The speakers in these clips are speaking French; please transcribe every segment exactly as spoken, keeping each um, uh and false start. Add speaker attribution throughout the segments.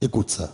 Speaker 1: Écoute ça.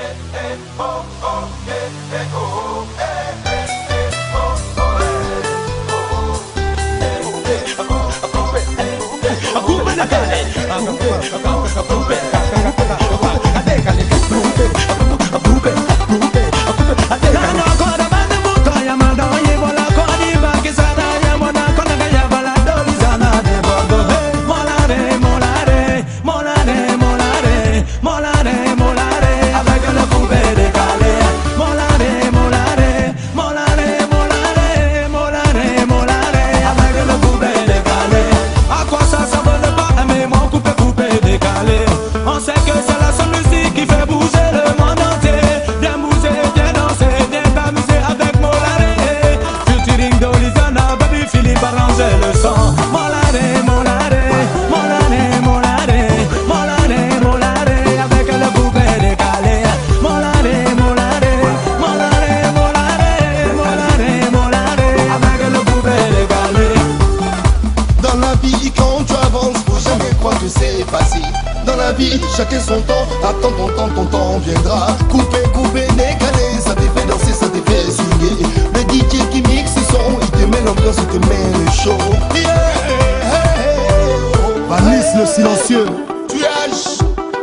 Speaker 2: Dans la vie, chacun son temps, attends ton temps, ton temps viendra. Couper, couper, décaler, ça te fait danser, ça te fait swinguer. Le D J qui mixe son, il te met l'ambiance, il te met le show. Yeah, hey, hey, oh,
Speaker 1: Vanis le silencieux.
Speaker 2: Tu haches.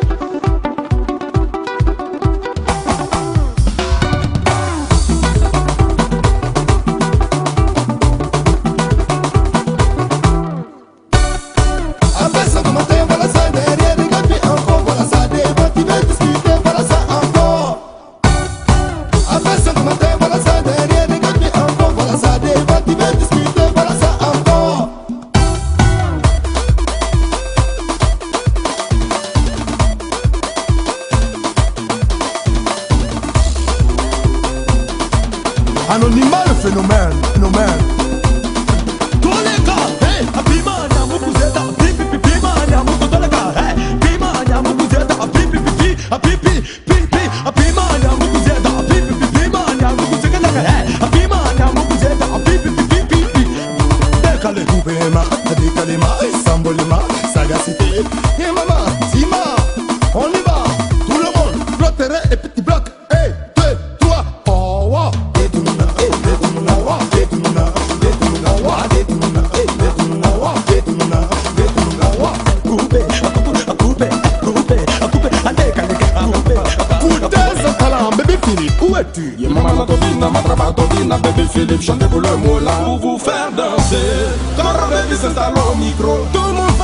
Speaker 1: Anonymat le phénomène, phénomène.
Speaker 3: Tous les gars, hey, Abimania Mukuzeta, pipi pipi mania Mukutoleka, hey, Bimania Mukuzeta, pipi pipi, pipi pipi, Abimania Mukuzeta, pipi pipi mania Mukuzeta, hey, Abimania Mukuzeta, pipi pipi pipi.
Speaker 1: Décalé, coupé, ma, décalé, ma, sambolima, sagacité.
Speaker 2: Et maman, Zima, on y va. Tout le monde, bloc terrain et petit bloc. Un, deux, trois, oh, wow.
Speaker 1: Où es-tu?
Speaker 3: Y'a maman la tobina, ma traba tobina, bébé Philippe, chantez pour le moula. Pour vous faire danser, quand Baby s'installe au micro, tout le monde